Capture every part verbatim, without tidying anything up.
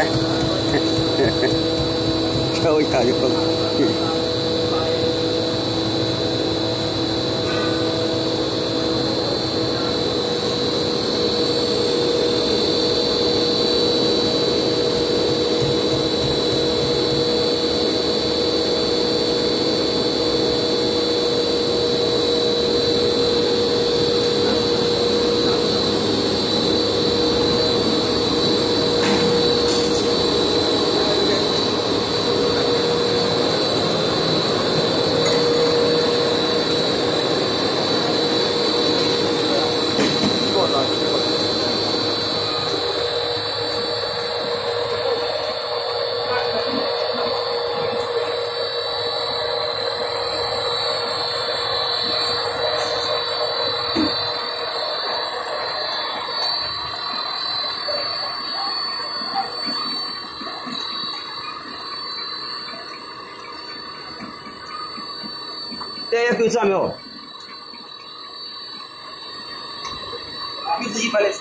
抽一下就够了。大家可以转没有？就是一般的，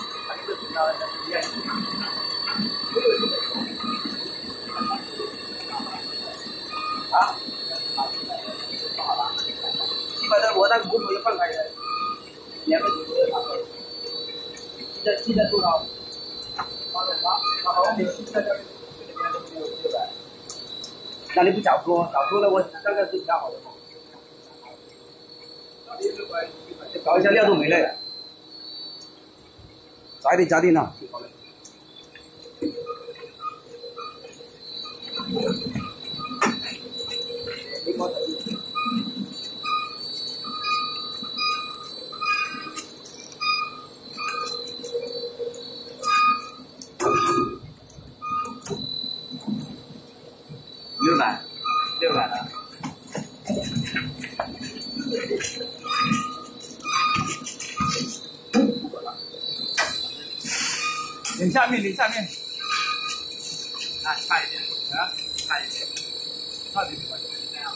啊？一般的我那个工作也放开的，两个主播差不多。现在现在多少？八点八，然后你现在这这边都没有这个。那你不早说，早说了我刚刚就调好了。搞一下料都没了，早一点加点呐。六百，六百了。领下面，领下面，啊，差一点，啊，差一点，差点没关系，这样。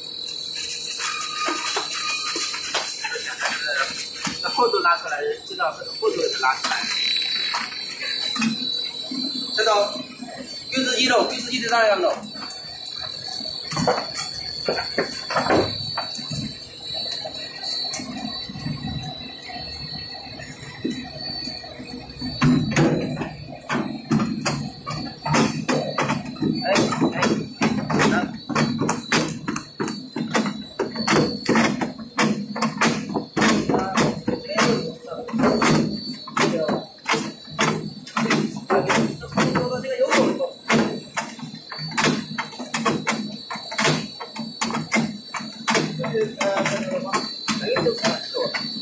那厚度拉出来，知道这个厚度也是拉出来。这种锯子鸡肉，锯子鸡的大羊肉。呃，那个什么，那个就看是吧？